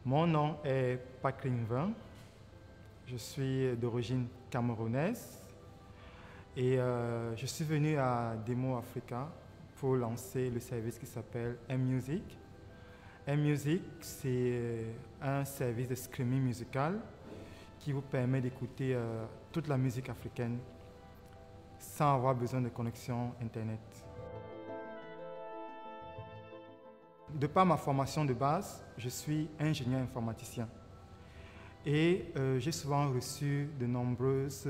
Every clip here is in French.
Mon nom est Pakling Vin. Je suis d'origine camerounaise et je suis venu à Demo Africa pour lancer le service qui s'appelle M-Music. M-Music, c'est un service de streaming musical qui vous permet d'écouter toute la musique africaine sans avoir besoin de connexion Internet. De par ma formation de base, je suis ingénieur informaticien et j'ai souvent reçu de nombreuses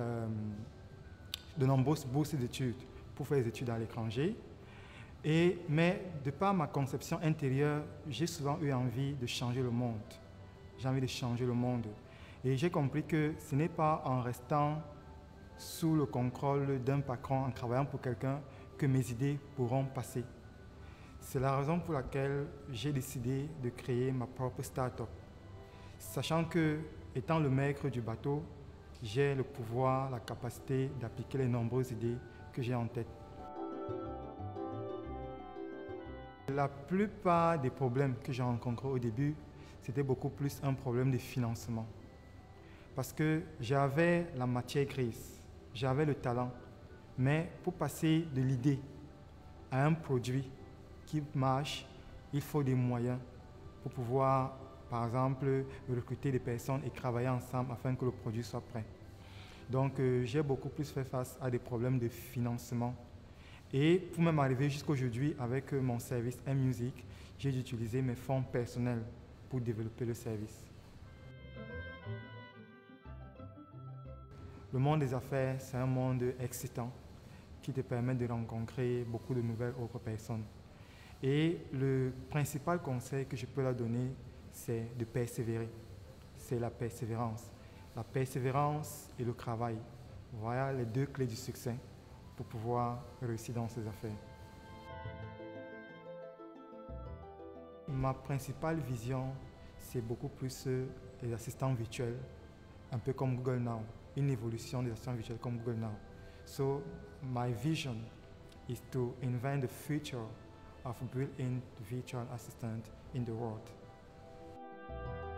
bourses d'études pour faire des études à l'étranger. Mais de par ma conception intérieure, j'ai souvent eu envie de changer le monde. J'ai envie de changer le monde. Et j'ai compris que ce n'est pas en restant sous le contrôle d'un patron, en travaillant pour quelqu'un, que mes idées pourront passer. C'est la raison pour laquelle j'ai décidé de créer ma propre start-up. Sachant que, étant le maître du bateau, j'ai le pouvoir, la capacité d'appliquer les nombreuses idées que j'ai en tête. La plupart des problèmes que j'ai rencontrés au début, c'était beaucoup plus un problème de financement. Parce que j'avais la matière grise, j'avais le talent, mais pour passer de l'idée à un produit qui marche, il faut des moyens pour pouvoir, par exemple, recruter des personnes et travailler ensemble afin que le produit soit prêt. Donc, j'ai beaucoup plus fait face à des problèmes de financement. Et pour même arriver jusqu'aujourd'hui avec mon service M-Music, j'ai utilisé mes fonds personnels pour développer le service. Le monde des affaires, c'est un monde excitant qui te permet de rencontrer beaucoup de nouvelles autres personnes. Et le principal conseil que je peux leur donner, c'est de persévérer. C'est la persévérance. La persévérance et le travail. Voilà les deux clés du succès pour pouvoir réussir dans ses affaires. Ma principale vision, c'est beaucoup plus les assistants virtuels, un peu comme Google Now, une évolution des assistants virtuels comme Google Now. So, my vision is to invent the future of built-in virtual assistant in the world.